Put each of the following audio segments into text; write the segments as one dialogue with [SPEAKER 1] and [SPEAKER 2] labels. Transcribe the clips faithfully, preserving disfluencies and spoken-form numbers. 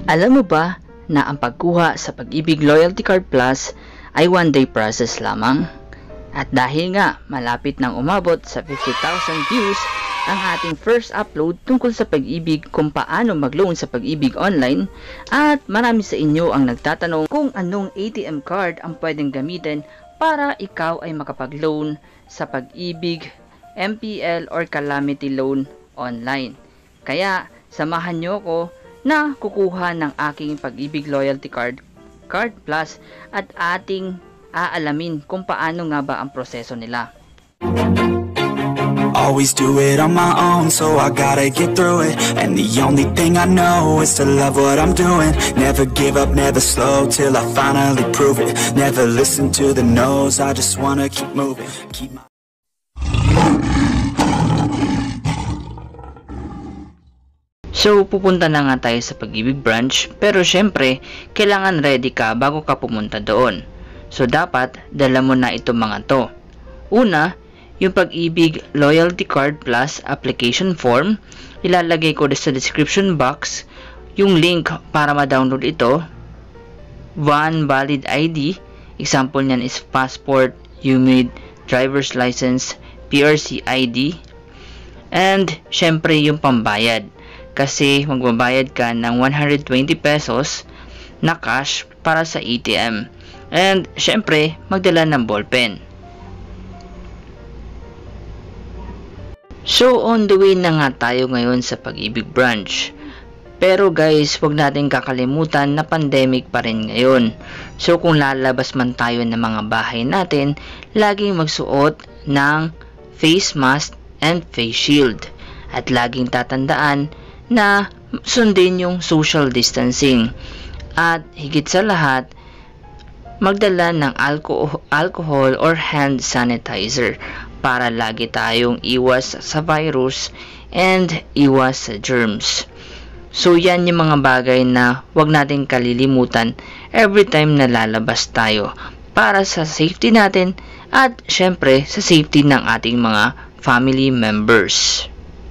[SPEAKER 1] Alam mo ba na ang pagkuha sa Pag-ibig Loyalty Card Plus ay one day process lamang? At dahil nga malapit nang umabot sa fifty thousand views ang ating first upload tungkol sa pag-ibig kung paano mag-loan sa Pag-ibig online, at marami sa inyo ang nagtatanong kung anong A T M card ang pwedeng gamitin para ikaw ay makapag-loan sa Pag-ibig, M P L or Calamity Loan online. Kaya samahan nyo ko na kukuha ng aking Pag-ibig Loyalty Card Card Plus at ating aalamin kung paano nga ba ang proseso nila.
[SPEAKER 2] Always do it on my own, so I gotta get through it. And the only thing I know is to love what I'm doing. Never give up, never slow, till I finally prove it. Never listen to the no's, I just wanna keep moving. Keep my
[SPEAKER 1] So, pupunta na nga tayo sa Pag-ibig branch, pero syempre, kailangan ready ka bago ka pumunta doon. So, dapat dala mo na itong mga to. Una, yung Pag-ibig Loyalty Card Plus application form. Ilalagay ko sa description box yung link para ma-download ito. One valid I D. Example niyan is passport, U M I D, driver's license, P R C I D. And, syempre, yung pambayad. Kasi magbabayad ka ng one hundred twenty pesos na cash para sa A T M. And syempre, magdala ng ballpen. So on the way na nga tayo ngayon sa Pag-ibig branch. Pero guys, wag natin kakalimutan na pandemic pa rin ngayon. So kung lalabas man tayo ng mga bahay natin, laging magsuot ng face mask and face shield. At laging tatandaan na sundin yung social distancing. At higit sa lahat, magdala ng alcohol, alcohol or hand sanitizer para lagi tayong iwas sa virus and iwas sa germs. So yan yung mga bagay na wag natin kalilimutan every time na lalabas tayo para sa safety natin at syempre sa safety ng ating mga family members.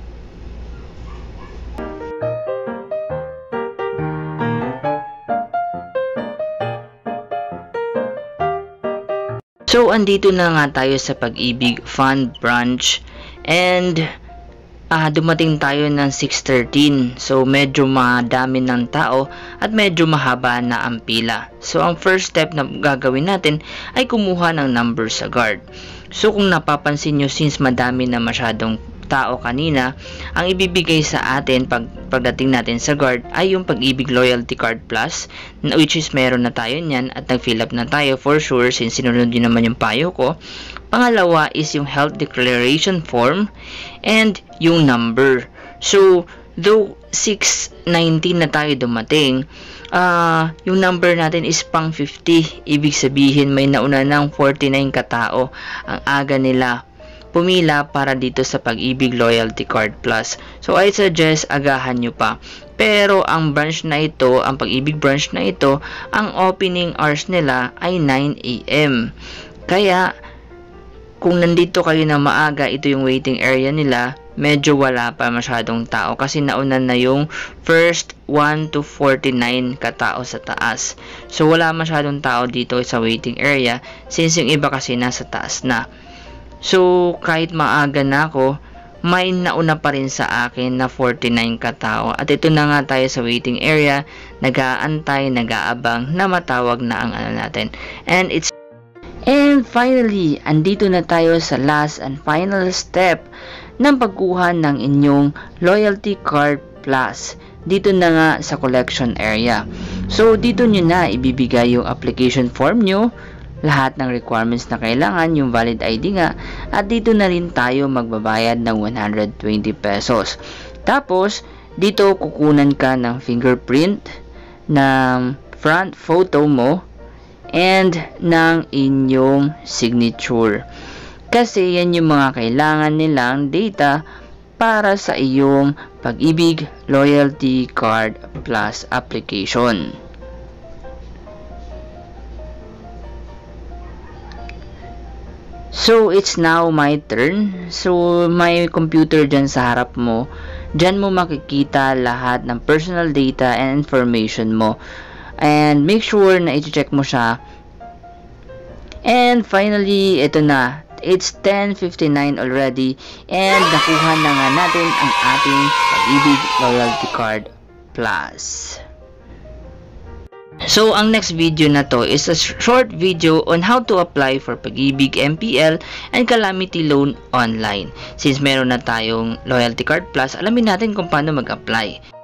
[SPEAKER 1] So, andito na nga tayo sa Pag-ibig Fund Branch and uh, dumating tayo ng six thirteen. So, medyo madami ng tao at medyo mahaba na ang pila. So, ang first step na gagawin natin ay kumuha ng number sa guard. So, kung napapansin nyo, since madami na masyadong tao kanina, ang ibibigay sa atin pag pagdating natin sa guard ay yung Pag-ibig Loyalty Card Plus, which is meron na tayo niyan at nag-fill up na tayo for sure since sinunod din naman yung payo ko. Pangalawa is yung health declaration form and yung number. So though six nineteen na tayo dumating, uh, yung number natin is pang fifty. Ibig sabihin may nauna ng forty-nine katao. Ang aga nila pumila para dito sa Pag-ibig Loyalty Card Plus. So I suggest agahan nyo pa. Pero ang branch na ito, ang Pag-ibig branch na ito, ang opening hours nila ay nine A M Kaya kung nandito kayo na maaga, ito yung waiting area nila, medyo wala pa masyadong tao kasi nauna na yung first one to forty-nine katao sa taas. So wala masyadong tao dito sa waiting area since yung iba kasi nasa taas na. So, kahit maaga na ako, may nauna pa rin sa akin na forty-nine katao. At ito na nga tayo sa waiting area, nag-aantay, nag-aabang na matawag na ang ano natin. And it's And finally, andito na tayo sa last and final step ng pagkuha ng inyong Loyalty Card Plus. Dito na nga sa collection area. So, dito nyo na ibibigay yung application form nyo, lahat ng requirements na kailangan, yung valid I D nga, at dito na rin tayo magbabayad ng one hundred twenty pesos. Tapos, dito kukunan ka ng fingerprint, ng front photo mo, and ng inyong signature. Kasi yan yung mga kailangan nilang data para sa iyong Pag-ibig Loyalty Card Plus application. So, it's now my turn. So, may computer dyan sa harap mo Diyan mo makikita lahat ng personal data and information mo. And make sure na i-check mo siya. And finally, ito na. It's ten fifty-nine already. And nakuha na nga natin ang ating Pag-ibig Loyalty Card Plus. So, ang next video na to is a short video on how to apply for Pag-ibig M P L and Calamity Loan online. Since meron na tayong Loyalty Card Plus, alamin natin kung paano mag-apply.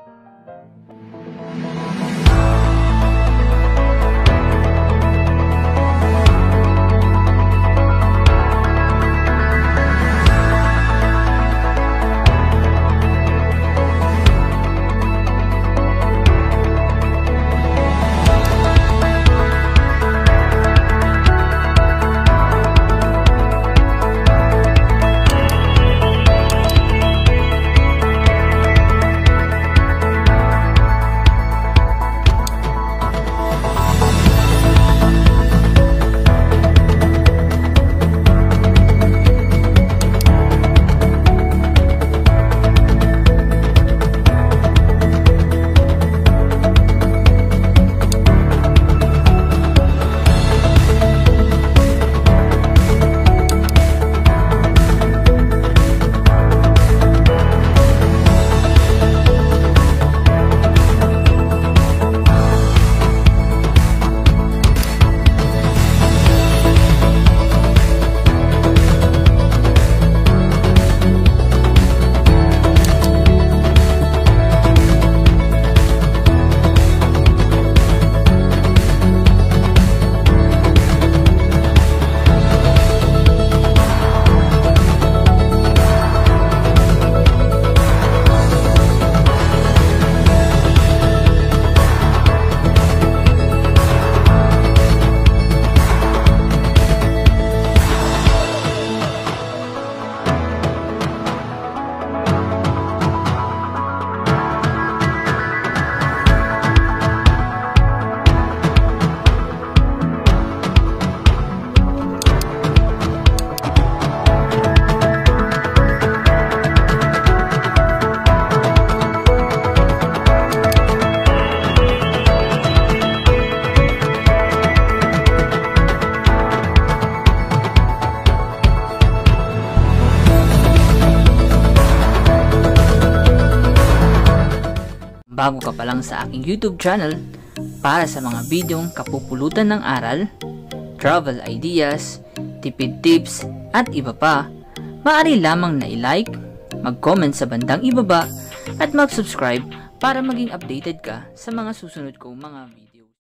[SPEAKER 1] Bago ka pa lang sa aking YouTube channel, para sa mga bidyong kapupulutan ng aral, travel ideas, tipid tips, at iba pa, maaari lamang na i-like, mag-comment sa bandang ibaba, at mag-subscribe para maging updated ka sa mga susunod kong mga video.